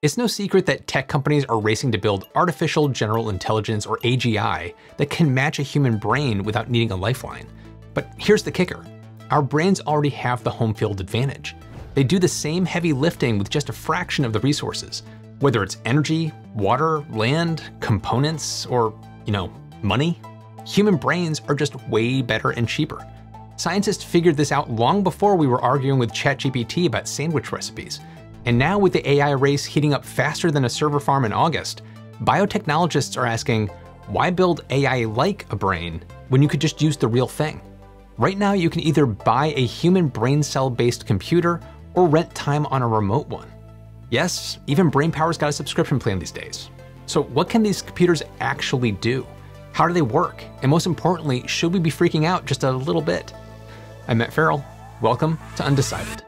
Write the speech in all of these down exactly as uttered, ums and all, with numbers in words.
It's no secret that tech companies are racing to build artificial general intelligence, or A G I, that can match a human brain without needing a lifeline. But here's the kicker. Our brains already have the home field advantage. They do the same heavy lifting with just a fraction of the resources. Whether it's energy, water, land, components, or, you know, money, human brains are just way better and cheaper. Scientists figured this out long before we were arguing with ChatGPT about sandwich recipes. And now with the A I race heating up faster than a server farm in August, biotechnologists are asking, why build A I like a brain when you could just use the real thing? Right now, you can either buy a human brain cell-based computer or rent time on a remote one. Yes, even BrainPower's got a subscription plan these days. So what can these computers actually do? How do they work? And most importantly, should we be freaking out just a little bit? I'm Matt Ferrell. Welcome to Undecided.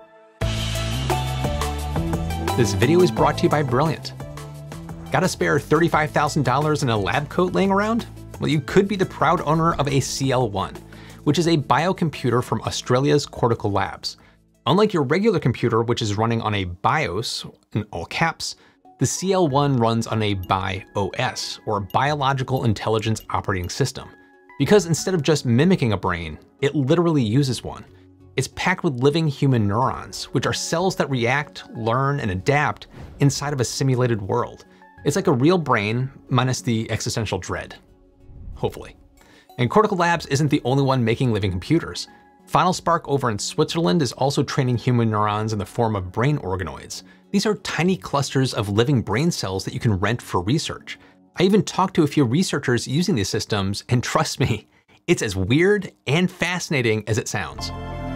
This video is brought to you by Brilliant. Got a spare thirty-five thousand dollars in a lab coat laying around? Well, you could be the proud owner of a C L one, which is a biocomputer from Australia's Cortical Labs. Unlike your regular computer, which is running on a BIOS, in all caps, the C L one runs on a BIOS, or Biological Intelligence Operating System. Because instead of just mimicking a brain, it literally uses one. It's packed with living human neurons, which are cells that react, learn, and adapt inside of a simulated world. It's like a real brain, minus the existential dread. Hopefully. And Cortical Labs isn't the only one making living computers. Final Spark over in Switzerland is also training human neurons in the form of brain organoids. These are tiny clusters of living brain cells that you can rent for research. I even talked to a few researchers using these systems, and trust me, it's as weird and fascinating as it sounds.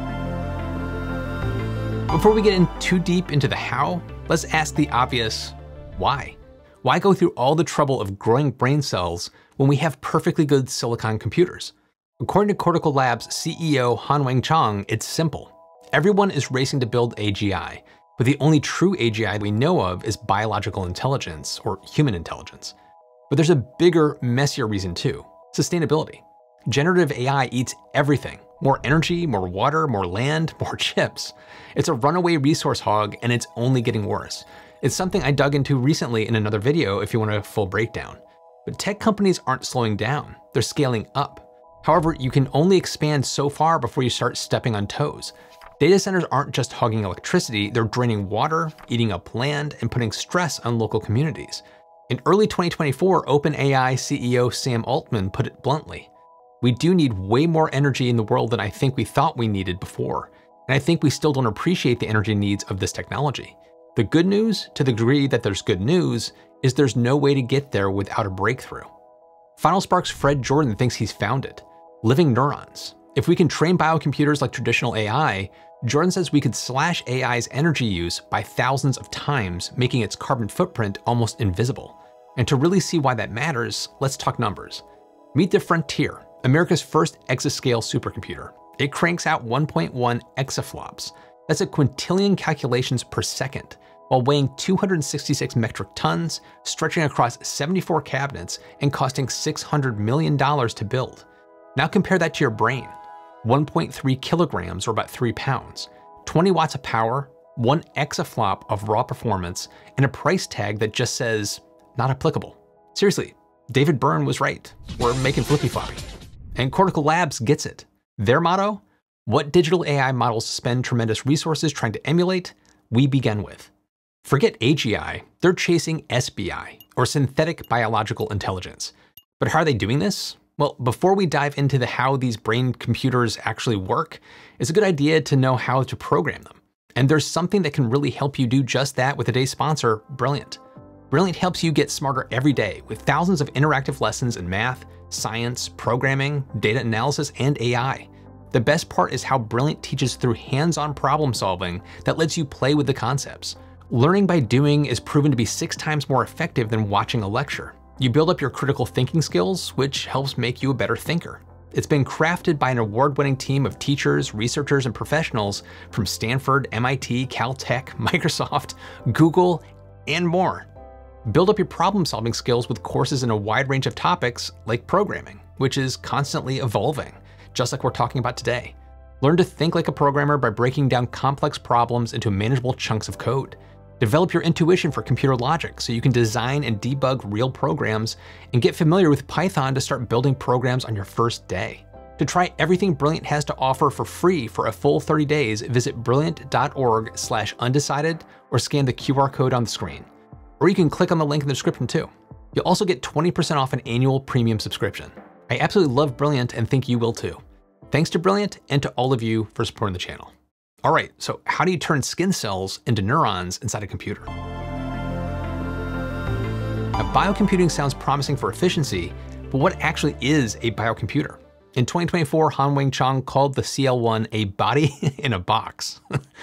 Before we get in too deep into the how, let's ask the obvious, why? Why go through all the trouble of growing brain cells when we have perfectly good silicon computers? According to Cortical Labs C E O Han-Weng Chang, it's simple. Everyone is racing to build A G I, but the only true A G I we know of is biological intelligence, or human intelligence. But there's a bigger, messier reason too: sustainability. Generative A I eats everything. More energy, more water, more land, more chips. It's a runaway resource hog, and it's only getting worse. It's something I dug into recently in another video if you want a full breakdown. But tech companies aren't slowing down, they're scaling up. However, you can only expand so far before you start stepping on toes. Data centers aren't just hogging electricity, they're draining water, eating up land, and putting stress on local communities. In early twenty twenty-four, OpenAI C E O Sam Altman put it bluntly: we do need way more energy in the world than I think we thought we needed before, and I think we still don't appreciate the energy needs of this technology. The good news, to the degree that there's good news, is there's no way to get there without a breakthrough. Final Spark's Fred Jordan thinks he's found it: living neurons. If we can train biocomputers like traditional A I, Jordan says we could slash A I's energy use by thousands of times, making its carbon footprint almost invisible. And to really see why that matters, let's talk numbers. Meet the Frontier, America's first exascale supercomputer. It cranks out one point one exaflops. That's a quintillion calculations per second, while weighing two hundred sixty-six metric tons, stretching across seventy-four cabinets, and costing six hundred million dollars to build. Now compare that to your brain: one point three kilograms, or about three pounds, twenty watts of power, one exaflop of raw performance, and a price tag that just says, not applicable. Seriously, David Byrne was right. We're making flippy floppy. And Cortical Labs gets it. Their motto: what digital A I models spend tremendous resources trying to emulate, we begin with. Forget A G I, they're chasing S B I, or synthetic biological intelligence. But how are they doing this? Well, before we dive into the how these brain computers actually work, it's a good idea to know how to program them. And there's something that can really help you do just that with today's sponsor, Brilliant. Brilliant helps you get smarter every day with thousands of interactive lessons in math, science, programming, data analysis, and A I. The best part is how Brilliant teaches through hands-on problem solving that lets you play with the concepts. Learning by doing is proven to be six times more effective than watching a lecture. You build up your critical thinking skills, which helps make you a better thinker. It's been crafted by an award-winning team of teachers, researchers, and professionals from Stanford, M I T, Caltech, Microsoft, Google, and more. Build up your problem-solving skills with courses in a wide range of topics like programming, which is constantly evolving, just like we're talking about today. Learn to think like a programmer by breaking down complex problems into manageable chunks of code. Develop your intuition for computer logic so you can design and debug real programs, and get familiar with Python to start building programs on your first day. To try everything Brilliant has to offer for free for a full thirty days, visit brilliant dot org slash undecided or scan the Q R code on the screen. Or you can click on the link in the description too. You'll also get twenty percent off an annual premium subscription. I absolutely love Brilliant and think you will too. Thanks to Brilliant and to all of you for supporting the channel. All right, so how do you turn skin cells into neurons inside a computer? Now, biocomputing sounds promising for efficiency, but what actually is a biocomputer? In twenty twenty-four, Han-Weng Chang called the C L one a body in a box.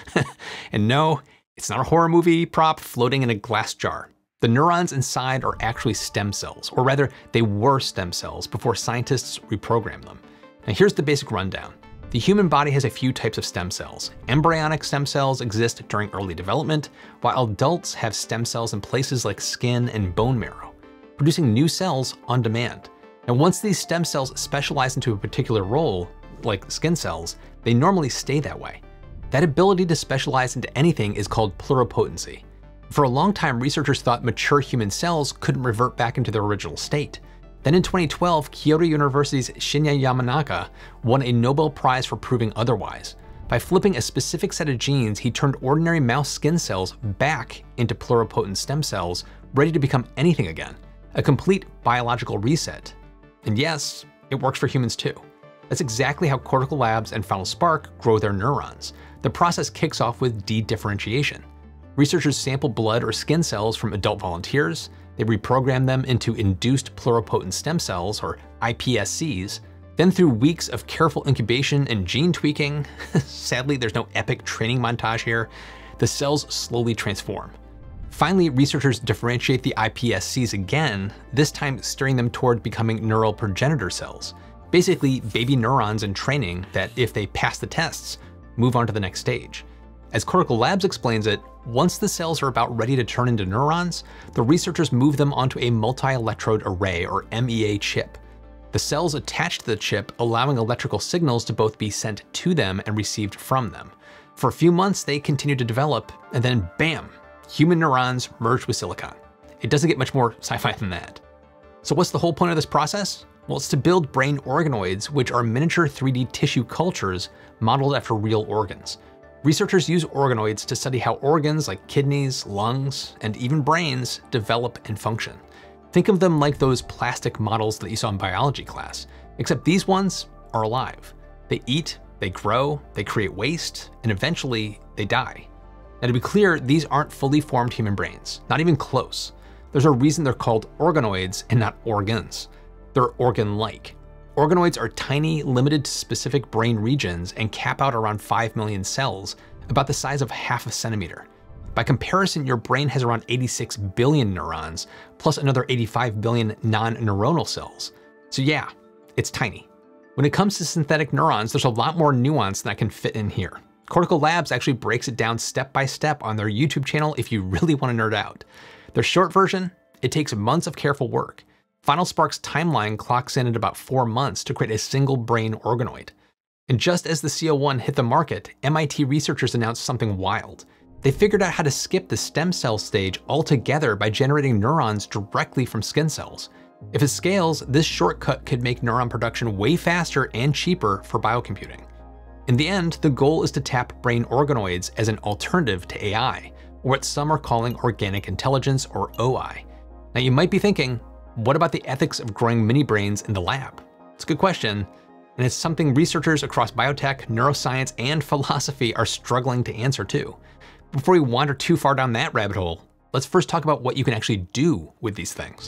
And no, it's not a horror movie prop floating in a glass jar. The neurons inside are actually stem cells, or rather, they were stem cells before scientists reprogrammed them. Now here's the basic rundown. The human body has a few types of stem cells. Embryonic stem cells exist during early development, while adults have stem cells in places like skin and bone marrow, producing new cells on demand. And once these stem cells specialize into a particular role, like skin cells, they normally stay that way. That ability to specialize into anything is called pluripotency. For a long time, researchers thought mature human cells couldn't revert back into their original state. Then in twenty twelve, Kyoto University's Shinya Yamanaka won a Nobel Prize for proving otherwise. By flipping a specific set of genes, he turned ordinary mouse skin cells back into pluripotent stem cells, ready to become anything again. A complete biological reset. And yes, it works for humans too. That's exactly how Cortical Labs and Final Spark grow their neurons. The process kicks off with dedifferentiation. Researchers sample blood or skin cells from adult volunteers. They reprogram them into induced pluripotent stem cells, or I P S Cs. Then through weeks of careful incubation and gene tweaking, sadly there's no epic training montage here, the cells slowly transform. Finally, researchers differentiate the I P S Cs again, this time steering them toward becoming neural progenitor cells. Basically, baby neurons in training that, if they pass the tests, move on to the next stage. As Cortical Labs explains it, once the cells are about ready to turn into neurons, the researchers move them onto a multi-electrode array, or M E A chip. The cells attach to the chip, allowing electrical signals to both be sent to them and received from them. For a few months, they continue to develop, and then bam, human neurons merged with silicon. It doesn't get much more sci-fi than that. So what's the whole point of this process? Well, it's to build brain organoids, which are miniature three D tissue cultures modeled after real organs. Researchers use organoids to study how organs like kidneys, lungs, and even brains develop and function. Think of them like those plastic models that you saw in biology class, except these ones are alive. They eat, they grow, they create waste, and eventually they die. Now, to be clear, these aren't fully formed human brains, not even close. There's a reason they're called organoids and not organs. They're organ-like. Organoids are tiny, limited to specific brain regions and cap out around five million cells, about the size of half a centimeter. By comparison, your brain has around eighty-six billion neurons, plus another eighty-five billion non-neuronal cells. So yeah, it's tiny. When it comes to synthetic neurons, there's a lot more nuance than I can fit in here. Cortical Labs actually breaks it down step by step on their YouTube channel if you really want to nerd out. Their short version, it takes months of careful work. Final Spark's timeline clocks in at about four months to create a single brain organoid. And just as the C L one hit the market, M I T researchers announced something wild. They figured out how to skip the stem cell stage altogether by generating neurons directly from skin cells. If it scales, this shortcut could make neuron production way faster and cheaper for biocomputing. In the end, the goal is to tap brain organoids as an alternative to A I, or what some are calling organic intelligence, or O I. Now you might be thinking, what about the ethics of growing mini brains in the lab? It's a good question, and it's something researchers across biotech, neuroscience, and philosophy are struggling to answer too. Before we wander too far down that rabbit hole, let's first talk about what you can actually do with these things.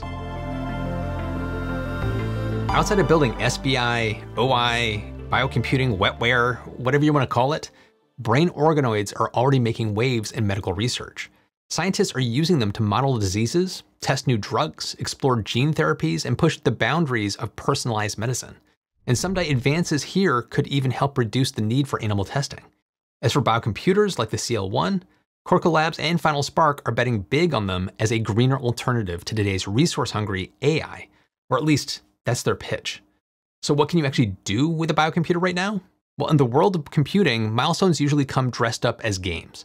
Outside of building S B I, O I, biocomputing, wetware, whatever you want to call it, brain organoids are already making waves in medical research. Scientists are using them to model diseases, test new drugs, explore gene therapies, and push the boundaries of personalized medicine. And someday advances here could even help reduce the need for animal testing. As for biocomputers like the C L one, Cortical Labs and Final Spark are betting big on them as a greener alternative to today's resource-hungry A I, or at least that's their pitch. So what can you actually do with a biocomputer right now? Well, in the world of computing, milestones usually come dressed up as games.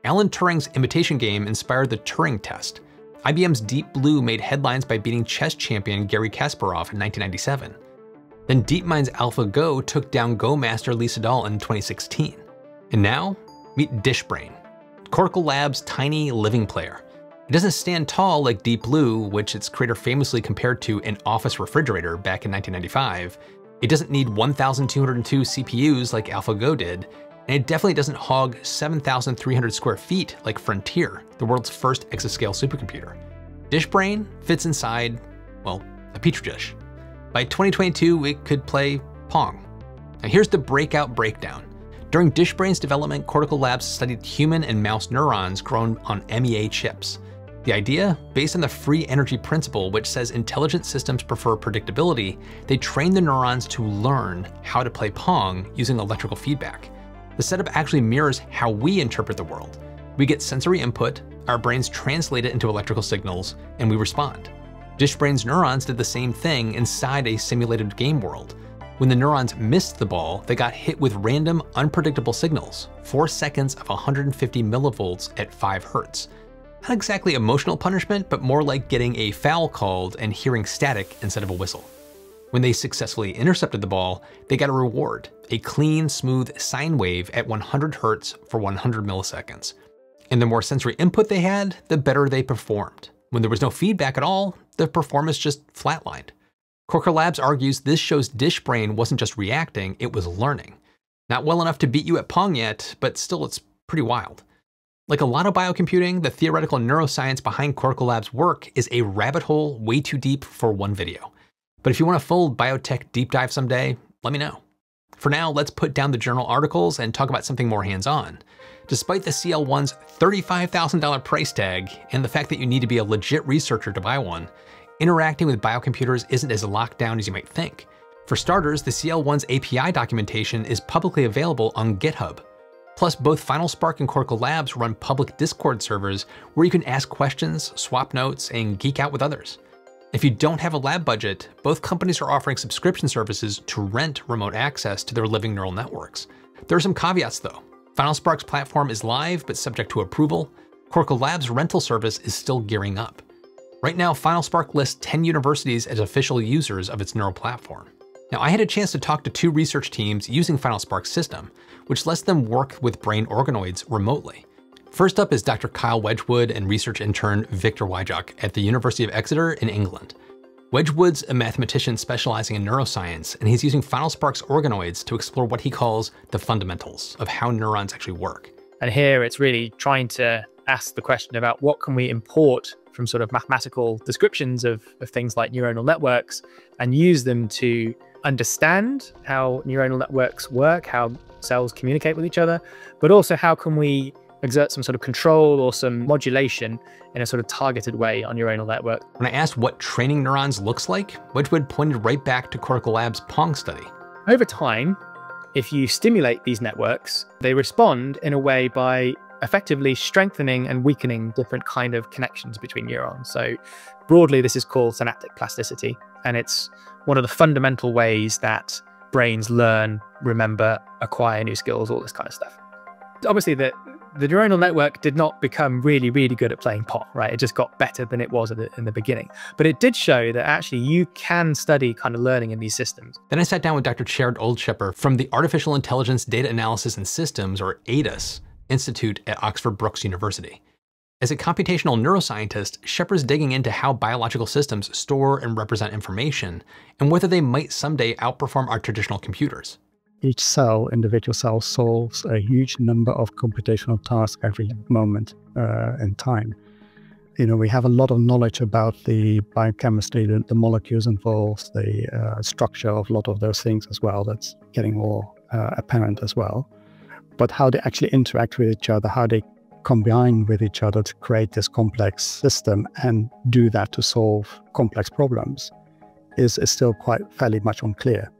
Alan Turing's imitation game inspired the Turing test. I B M's Deep Blue made headlines by beating chess champion Garry Kasparov in nineteen ninety-seven. Then DeepMind's AlphaGo took down Go master Lee Sedol in twenty sixteen. And now, meet DishBrain, Coracle Labs' tiny living player. It doesn't stand tall like Deep Blue, which its creator famously compared to an office refrigerator back in nineteen ninety-five. It doesn't need one thousand two hundred two C P Us like AlphaGo did, and it definitely doesn't hog seven thousand three hundred square feet like Frontier, the world's first exascale supercomputer. DishBrain fits inside, well, a petri dish. By twenty twenty-two, it could play Pong. Now here's the breakout breakdown. During DishBrain's development, Coracle Labs studied human and mouse neurons grown on M E A chips. The idea, based on the free energy principle, which says intelligent systems prefer predictability, they trained the neurons to learn how to play Pong using electrical feedback. The setup actually mirrors how we interpret the world. We get sensory input, our brains translate it into electrical signals, and we respond. DishBrain's neurons did the same thing inside a simulated game world. When the neurons missed the ball, they got hit with random, unpredictable signals, four seconds of one hundred fifty millivolts at five hertz. Not exactly emotional punishment, but more like getting a foul called and hearing static instead of a whistle. When they successfully intercepted the ball, they got a reward, a clean, smooth sine wave at one hundred hertz for one hundred milliseconds. And the more sensory input they had, the better they performed. When there was no feedback at all, the performance just flatlined. Coracle Labs argues this shows DishBrain wasn't just reacting, it was learning. Not well enough to beat you at Pong yet, but still it's pretty wild. Like a lot of biocomputing, the theoretical neuroscience behind Coracle Labs' work is a rabbit hole way too deep for one video. But if you want a full biotech deep dive someday, let me know. For now, let's put down the journal articles and talk about something more hands-on. Despite the C L one's thirty-five thousand dollar price tag and the fact that you need to be a legit researcher to buy one, interacting with biocomputers isn't as locked down as you might think. For starters, the C L one's A P I documentation is publicly available on GitHub. Plus, both FinalSpark and Coracle Labs run public Discord servers where you can ask questions, swap notes, and geek out with others. If you don't have a lab budget, both companies are offering subscription services to rent remote access to their living neural networks. There are some caveats though. FinalSpark's platform is live but subject to approval. Coracle Labs' rental service is still gearing up. Right now, FinalSpark lists ten universities as official users of its neural platform. Now, I had a chance to talk to two research teams using FinalSpark's system, which lets them work with brain organoids remotely. First up is Doctor Kyle Wedgwood and research intern Victor Wyjuk at the University of Exeter in England. Wedgwood's a mathematician specializing in neuroscience, and he's using FinalSpark's organoids to explore what he calls the fundamentals of how neurons actually work. And here it's really trying to ask the question about what can we import from sort of mathematical descriptions of, of things like neuronal networks and use them to understand how neuronal networks work, how cells communicate with each other, but also how can we exert some sort of control or some modulation in a sort of targeted way on neuronal network. When I asked what training neurons looks like, Wedgwood pointed right back to Coracle Labs' Pong study. Over time, if you stimulate these networks, they respond in a way by effectively strengthening and weakening different kind of connections between neurons. So broadly, this is called synaptic plasticity. And it's one of the fundamental ways that brains learn, remember, acquire new skills, all this kind of stuff. Obviously, the, the neuronal network did not become really, really good at playing Pong, right? It just got better than it was at the, in the beginning. But it did show that actually you can study kind of learning in these systems. Then I sat down with Doctor Jared Oldshepper from the Artificial Intelligence Data Analysis and Systems, or A D A S, Institute at Oxford Brookes University. As a computational neuroscientist, Shepard's digging into how biological systems store and represent information, and whether they might someday outperform our traditional computers. Each cell, individual cell, solves a huge number of computational tasks every moment uh, in time. You know, we have a lot of knowledge about the biochemistry, the, the molecules involved, the uh, structure of a lot of those things as well. That's getting more uh, apparent as well. But how they actually interact with each other, how they combine with each other to create this complex system and do that to solve complex problems is, is still quite fairly much unclear.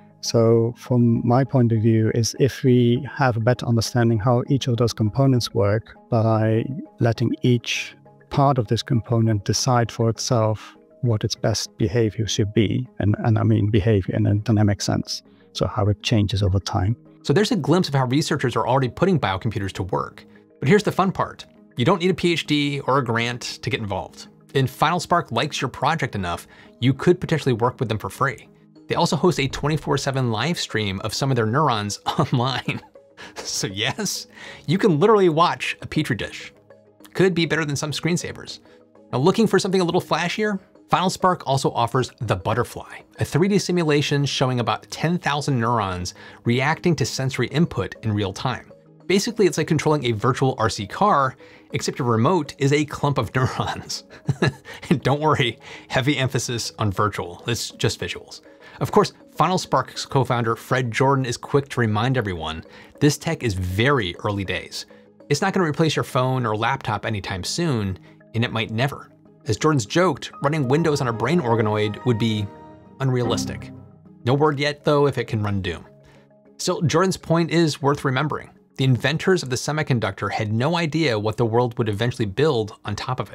So from my point of view is if we have a better understanding how each of those components work by letting each part of this component decide for itself what its best behavior should be, and, and I mean behavior in a dynamic sense, so how it changes over time. So there's a glimpse of how researchers are already putting biocomputers to work. But here's the fun part. You don't need a PhD or a grant to get involved. And FinalSpark likes your project enough, you could potentially work with them for free. They also host a twenty-four seven live stream of some of their neurons online. So yes, you can literally watch a petri dish. Could be better than some screensavers. Now, looking for something a little flashier? FinalSpark also offers the Butterfly, a three D simulation showing about ten thousand neurons reacting to sensory input in real time. Basically, it's like controlling a virtual R C car, except your remote is a clump of neurons. And don't worry, heavy emphasis on virtual, it's just visuals. Of course, FinalSpark's co-founder Fred Jordan is quick to remind everyone, this tech is very early days. It's not gonna replace your phone or laptop anytime soon, and it might never. As Jordan's joked, running Windows on a brain organoid would be unrealistic. No word yet, though, if it can run Doom. Still, Jordan's point is worth remembering. The inventors of the semiconductor had no idea what the world would eventually build on top of it.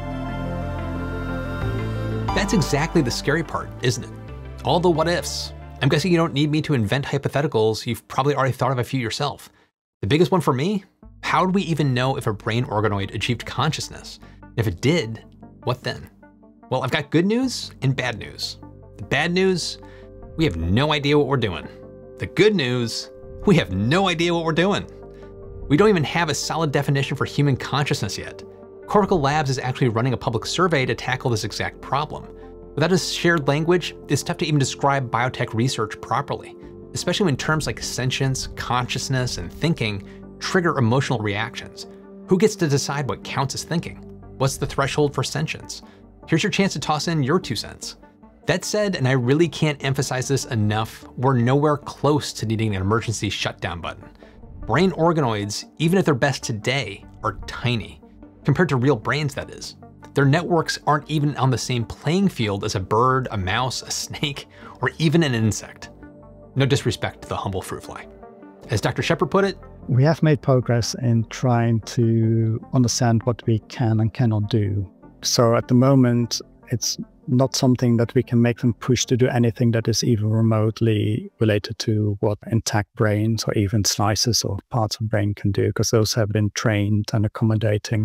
That's exactly the scary part, isn't it? All the what ifs. I'm guessing you don't need me to invent hypotheticals, you've probably already thought of a few yourself. The biggest one for me? How would we even know if a brain organoid achieved consciousness? If it did, what then? Well, I've got good news and bad news. The bad news, we have no idea what we're doing. The good news, we have no idea what we're doing. We don't even have a solid definition for human consciousness yet. Cortical Labs is actually running a public survey to tackle this exact problem. Without a shared language, it's tough to even describe biotech research properly, especially when terms like sentience, consciousness, and thinking trigger emotional reactions. Who gets to decide what counts as thinking? What's the threshold for sentience? Here's your chance to toss in your two cents. That said, and I really can't emphasize this enough, we're nowhere close to needing an emergency shutdown button. Brain organoids, even at their best today, are tiny. Compared to real brains, that is. Their networks aren't even on the same playing field as a bird, a mouse, a snake, or even an insect. No disrespect to the humble fruit fly. As Doctor Shepard put it, we have made progress in trying to understand what we can and cannot do. So at the moment, it's not something that we can make them push to do anything that is even remotely related to what intact brains or even slices or parts of brain can do, because those have been trained and accommodating.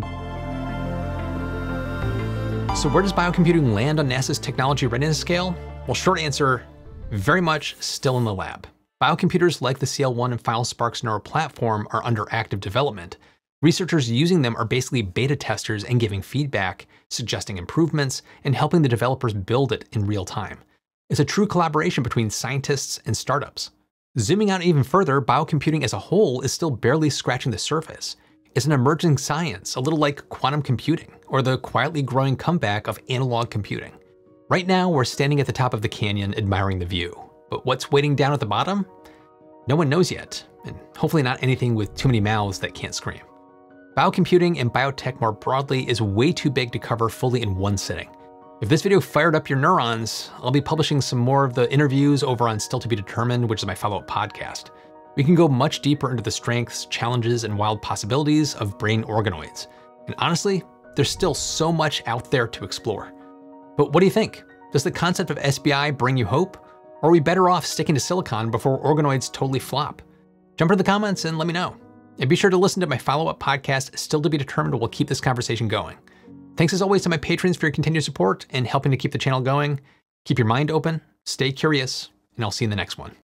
So where does biocomputing land on NASA's technology readiness scale? Well, short answer, very much still in the lab. Biocomputers like the C L one and FinalSpark's neural platform are under active development. Researchers using them are basically beta testers and giving feedback, suggesting improvements, and helping the developers build it in real time. It's a true collaboration between scientists and startups. Zooming out even further, biocomputing as a whole is still barely scratching the surface. It's an emerging science, a little like quantum computing, or the quietly growing comeback of analog computing. Right now, we're standing at the top of the canyon admiring the view. But what's waiting down at the bottom? No one knows yet, and hopefully not anything with too many mouths that can't scream. Biocomputing and biotech more broadly is way too big to cover fully in one sitting. If this video fired up your neurons, I'll be publishing some more of the interviews over on Still to Be Determined, which is my follow-up podcast. We can go much deeper into the strengths, challenges, and wild possibilities of brain organoids. And honestly, there's still so much out there to explore. But what do you think? Does the concept of S B I bring you hope? Or are we better off sticking to silicon before organoids totally flop? Jump into the comments and let me know. And be sure to listen to my follow-up podcast, Still to Be Determined, will keep this conversation going. Thanks as always to my patrons for your continued support and helping to keep the channel going. Keep your mind open, stay curious, and I'll see you in the next one.